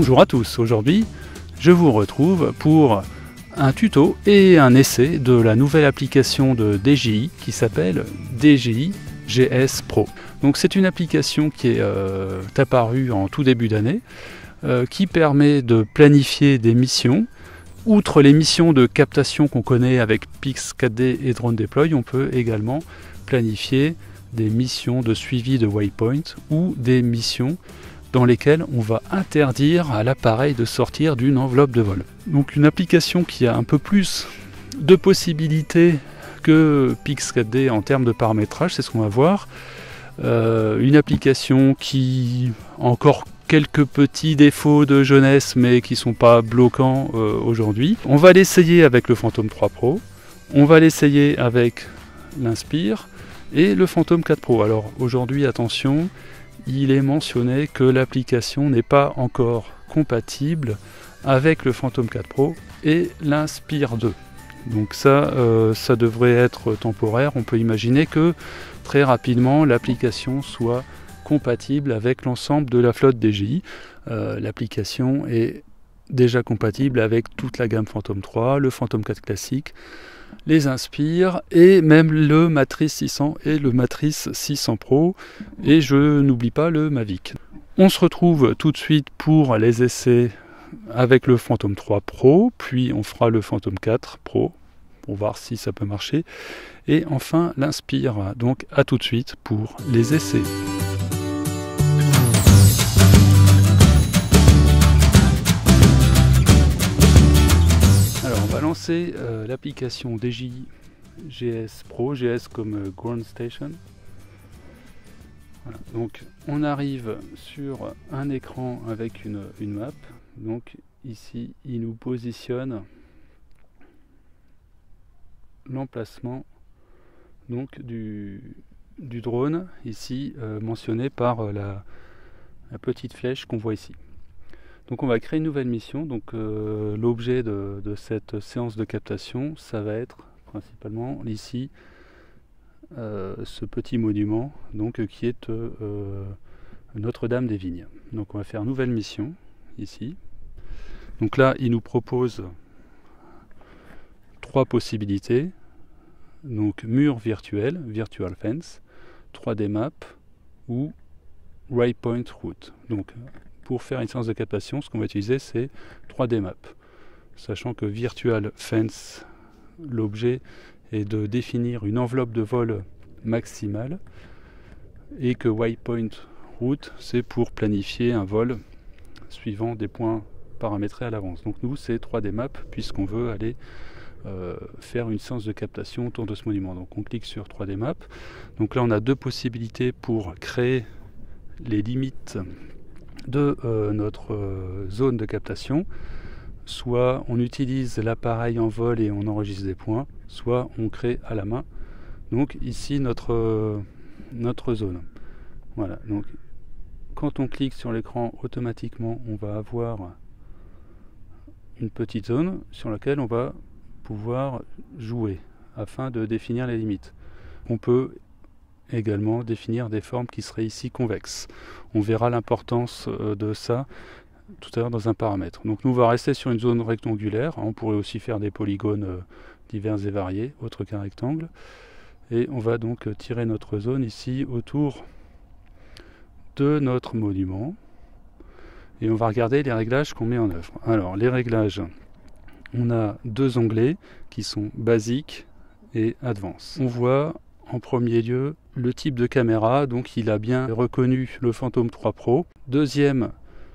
Bonjour à tous, aujourd'hui je vous retrouve pour un tuto et un essai de la nouvelle application de DJI qui s'appelle DJI GS Pro. Donc c'est une application qui est apparue en tout début d'année qui permet de planifier des missions. Outre les missions de captation qu'on connaît avec Pix 4D et Drone Deploy, on peut également planifier des missions de suivi de waypoint ou des missions dans lesquelles on va interdire à l'appareil de sortir d'une enveloppe de vol. Donc une application qui a un peu plus de possibilités que Pix 4D en termes de paramétrage, c'est ce qu'on va voir. Une application qui a encore quelques petits défauts de jeunesse mais qui ne sont pas bloquants aujourd'hui. On va l'essayer avec le Phantom 3 Pro, on va l'essayer avec l'Inspire et le Phantom 4 Pro. Alors aujourd'hui, attention, il est mentionné que l'application n'est pas encore compatible avec le Phantom 4 Pro et l'Inspire 2. Donc ça devrait être temporaire. On peut imaginer que très rapidement l'application soit compatible avec l'ensemble de la flotte DJI. L'application est déjà compatible avec toute la gamme Phantom 3, le Phantom 4 classique, les Inspire et même le Matrice 600 et le Matrice 600 Pro, et je n'oublie pas le Mavic. On se retrouve tout de suite pour les essais avec le Phantom 3 Pro, puis on fera le Phantom 4 Pro pour voir si ça peut marcher, et enfin l'Inspire. Donc à tout de suite pour les essais. Alors on va lancer l'application DJI GS Pro, GS comme Ground Station. Voilà. Donc on arrive sur un écran avec une map. Donc ici il nous positionne l'emplacement donc du drone, ici mentionné par la petite flèche qu'on voit ici. Donc on va créer une nouvelle mission. Donc l'objet de cette séance de captation, ça va être principalement ici ce petit monument donc qui est Notre-Dame des Vignes. Donc on va faire nouvelle mission ici. Donc là il nous propose trois possibilités. Donc mur virtuel, virtual fence, 3D map ou waypoint route. Donc pour faire une séance de captation, ce qu'on va utiliser, c'est 3D map. Sachant que Virtual Fence, l'objet est de définir une enveloppe de vol maximale, et que Waypoint Route, c'est pour planifier un vol suivant des points paramétrés à l'avance. Donc nous, c'est 3D map, puisqu'on veut aller faire une séance de captation autour de ce monument. Donc on clique sur 3D map. Donc là, on a deux possibilités pour créer les limites de notre zone de captation. Soit on utilise l'appareil en vol et on enregistre des points, soit on crée à la main. Donc ici notre zone. Voilà, donc quand on clique sur l'écran, automatiquement on va avoir une petite zone sur laquelle on va pouvoir jouer afin de définir les limites. On peut également définir des formes qui seraient ici convexes. On verra l'importance de ça tout à l'heure dans un paramètre. Donc nous on va rester sur une zone rectangulaire. On pourrait aussi faire des polygones divers et variés, autres qu'un rectangle. Et on va donc tirer notre zone ici autour de notre monument. Et on va regarder les réglages qu'on met en œuvre. Alors les réglages, on a deux onglets qui sont basiques et advanced. On voit en premier lieu le type de caméra, donc il a bien reconnu le Phantom 3 Pro. Deuxième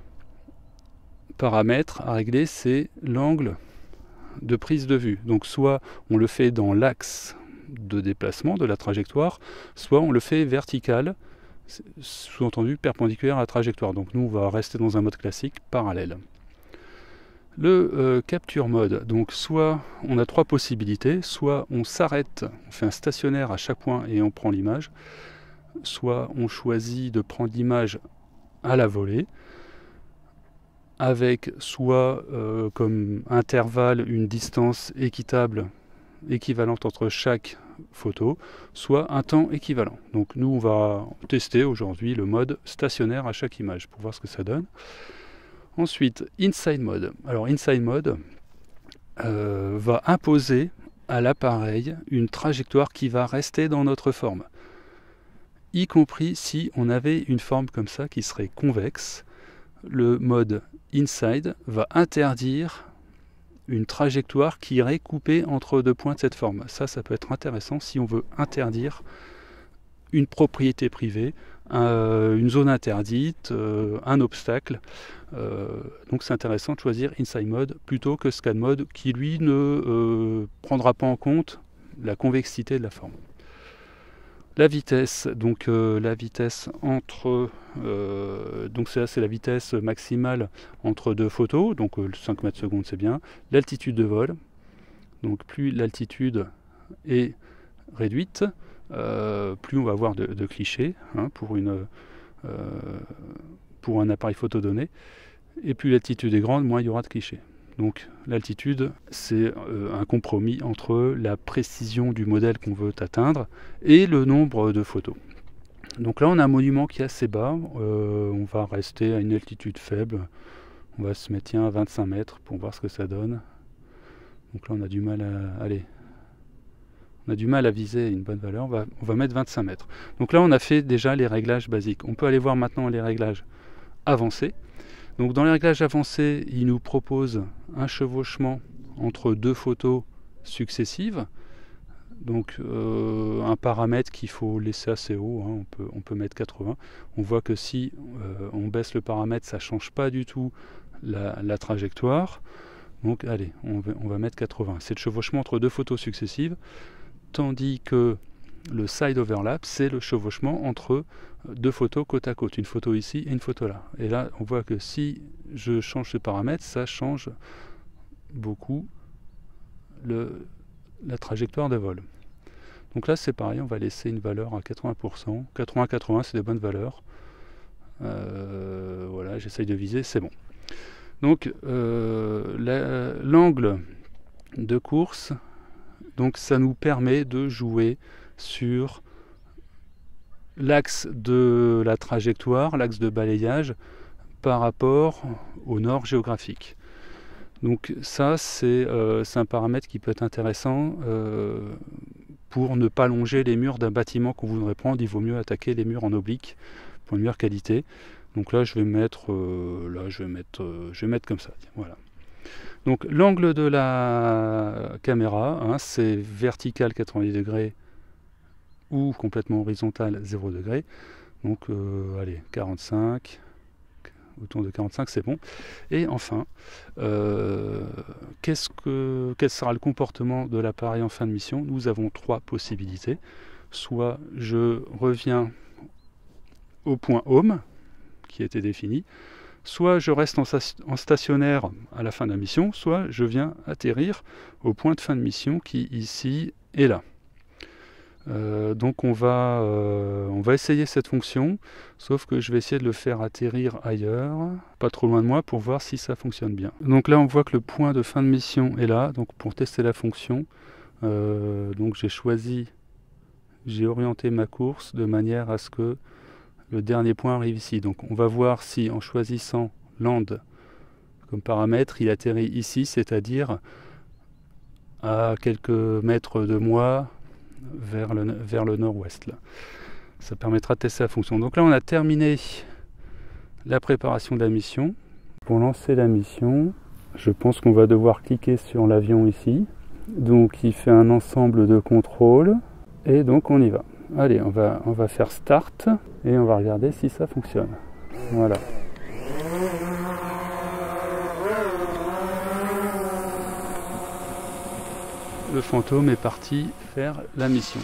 paramètre à régler, c'est l'angle de prise de vue. Donc soit on le fait dans l'axe de déplacement de la trajectoire, soit on le fait vertical, sous-entendu perpendiculaire à la trajectoire. Donc nous on va rester dans un mode classique parallèle. Le capture mode, donc soit on a trois possibilités, soit on s'arrête, on fait un stationnaire à chaque point et on prend l'image, soit on choisit de prendre l'image à la volée, avec soit comme intervalle une distance équivalente entre chaque photo, soit un temps équivalent. Donc nous on va tester aujourd'hui le mode stationnaire à chaque image pour voir ce que ça donne. Ensuite, Inside Mode. Alors Inside Mode va imposer à l'appareil une trajectoire qui va rester dans notre forme, y compris si on avait une forme comme ça qui serait convexe. Le mode Inside va interdire une trajectoire qui irait couper entre deux points de cette forme. Ça peut être intéressant si on veut interdire une propriété privée, une zone interdite, un obstacle. Donc c'est intéressant de choisir Inside Mode plutôt que Scan Mode qui lui ne prendra pas en compte la convexité de la forme. La vitesse, donc la vitesse entre, donc c'est la vitesse maximale entre deux photos, donc 5 mètres secondes c'est bien. L'altitude de vol, donc plus l'altitude est réduite, plus on va avoir de clichés pour un appareil photo donné, et plus l'altitude est grande, moins il y aura de clichés. Donc l'altitude, c'est un compromis entre la précision du modèle qu'on veut atteindre et le nombre de photos. Donc là on a un monument qui est assez bas, on va rester à une altitude faible, on va se mettre à 25 mètres pour voir ce que ça donne. Donc là on a du mal à viser une bonne valeur, on va mettre 25 mètres. Donc là on a fait déjà les réglages basiques. On peut aller voir maintenant les réglages avancés. Donc dans les réglages avancés, il nous propose un chevauchement entre deux photos successives. Donc un paramètre qu'il faut laisser assez haut, on peut mettre 80. On voit que si on baisse le paramètre, ça ne change pas du tout la trajectoire. Donc allez, on va mettre 80. C'est le chevauchement entre deux photos successives, tandis que le side overlap, c'est le chevauchement entre deux photos côte à côte, une photo ici et une photo là. Et là, on voit que si je change ce paramètre, ça change beaucoup la trajectoire de vol. Donc là, c'est pareil, on va laisser une valeur à 80%. 80-80, c'est des bonnes valeurs. Voilà, j'essaye de viser, c'est bon. Donc, l'angle de course, donc ça nous permet de jouer sur l'axe de la trajectoire, l'axe de balayage par rapport au nord géographique. Donc ça c'est un paramètre qui peut être intéressant pour ne pas longer les murs d'un bâtiment qu'on voudrait prendre. Il vaut mieux attaquer les murs en oblique pour une meilleure qualité. Donc là je vais mettre comme ça. Voilà. Donc l'angle de la caméra, c'est vertical 90 degrés ou complètement horizontal 0 degré. Donc allez, 45, autour de 45 c'est bon. Et enfin, quel sera le comportement de l'appareil en fin de mission? Nous avons trois possibilités. Soit je reviens au point home qui a été défini, soit je reste en stationnaire à la fin de la mission, soit je viens atterrir au point de fin de mission qui ici est là. Donc on va essayer cette fonction, sauf que je vais essayer de le faire atterrir ailleurs, pas trop loin de moi, pour voir si ça fonctionne bien. Donc là on voit que le point de fin de mission est là, donc pour tester la fonction, donc j'ai orienté ma course de manière à ce que le dernier point arrive ici. Donc on va voir si en choisissant land comme paramètre, il atterrit ici, c'est-à-dire à quelques mètres de moi, vers le nord-ouest. Ça permettra de tester la fonction. Donc là on a terminé la préparation de la mission. Pour lancer la mission, je pense qu'on va devoir cliquer sur l'avion ici. Donc il fait un ensemble de contrôles et donc on y va. Allez, on va faire start et on va regarder si ça fonctionne. Voilà. Le fantôme est parti faire la mission.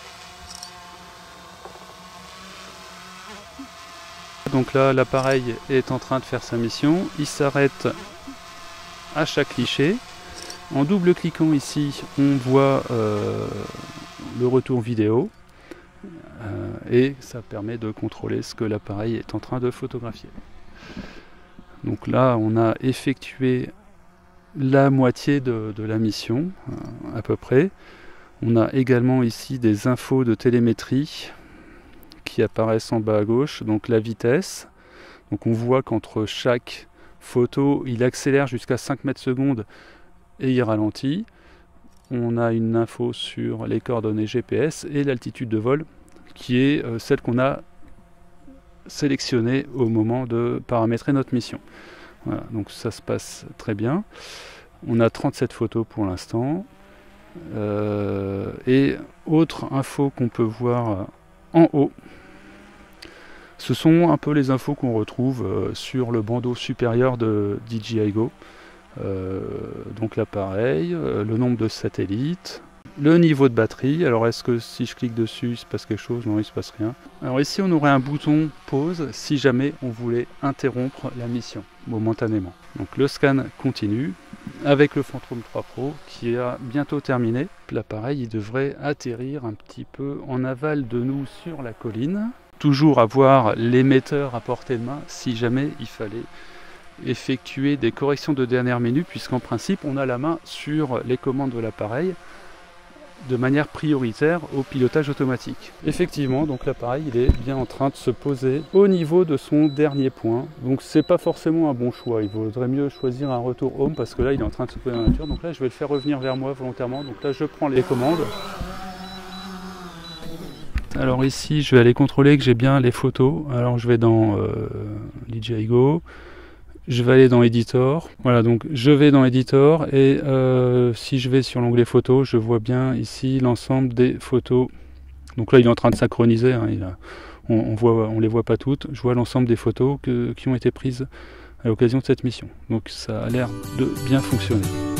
Donc là, l'appareil est en train de faire sa mission. Il s'arrête à chaque cliché. En double-cliquant ici, on voit le retour vidéo. Et ça permet de contrôler ce que l'appareil est en train de photographier. Donc là, on a effectué la moitié de la mission, à peu près. On a également ici des infos de télémétrie qui apparaissent en bas à gauche, donc la vitesse. Donc on voit qu'entre chaque photo, il accélère jusqu'à 5 mètres secondes et il ralentit. On a une info sur les coordonnées GPS et l'altitude de vol qui est celle qu'on a sélectionnée au moment de paramétrer notre mission. Voilà, donc ça se passe très bien. On a 37 photos pour l'instant. Et autre info qu'on peut voir en haut, ce sont un peu les infos qu'on retrouve sur le bandeau supérieur de DJI Go. Donc l'appareil, le nombre de satellites, le niveau de batterie. Alors est-ce que si je clique dessus il se passe quelque chose? Non, il se passe rien. Alors ici on aurait un bouton pause si jamais on voulait interrompre la mission momentanément. Donc le scan continue avec le Phantom 3 Pro qui a bientôt terminé. L'appareil il devrait atterrir un petit peu en aval de nous sur la colline. Toujours avoir l'émetteur à portée de main si jamais il fallait effectuer des corrections de dernière minute, puisqu'en principe on a la main sur les commandes de l'appareil de manière prioritaire au pilotage automatique. Effectivement, donc l'appareil il est bien en train de se poser au niveau de son dernier point, donc c'est pas forcément un bon choix. Il vaudrait mieux choisir un retour home parce que là il est en train de se poser dans la nature. Donc là je vais le faire revenir vers moi volontairement. Donc là je prends les commandes. Alors ici je vais aller contrôler que j'ai bien les photos. Alors je vais dans DJI Go. Je vais aller dans Editor, voilà, donc je vais dans Editor et si je vais sur l'onglet photos, je vois bien ici l'ensemble des photos. Donc là il est en train de synchroniser, hein, on les voit pas toutes, je vois l'ensemble des photos qui ont été prises à l'occasion de cette mission. Donc ça a l'air de bien fonctionner.